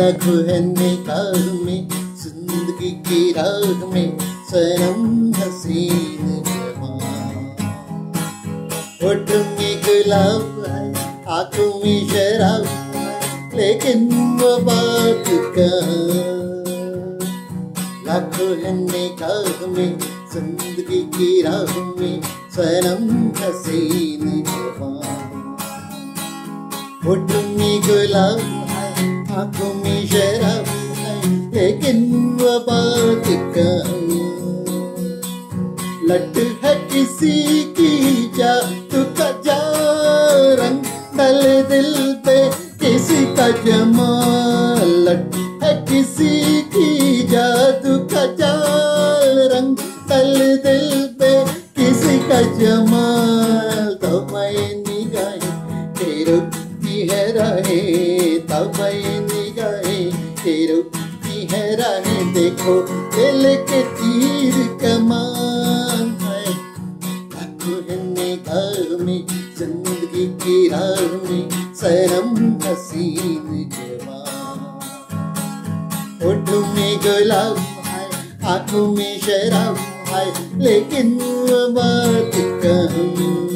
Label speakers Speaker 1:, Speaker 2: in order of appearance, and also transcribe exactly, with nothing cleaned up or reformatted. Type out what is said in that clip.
Speaker 1: लाखों है निगाह में जिंदगी की राह में सनम हसीन जवान। होठ में गुलाब है आंखों में शराब है लेकिन वो बात कहाँ। लाखों है निगाह में जिंदगी की राह में सनम हसीन जवान। होठ में गुलाब है आंखों में शराब है लेकिन वो बात कहाँ। लट है किसी की जादू का रंग डल दिल पे किसी का जमाल। लट है किसी की जादू का रंग डल दिल पे किसी का जमाल। तबाही निगाहें के रुकती है राहें, तबाही निगाहें के रुकती है राहें। देखो दिल के तीर कमान है। लाखों है निगाह में जिंदगी की राह में सनम हसीन जवान। होठों में गुलाब है आंखों में शराब है लेकिन वो बात कहूँ।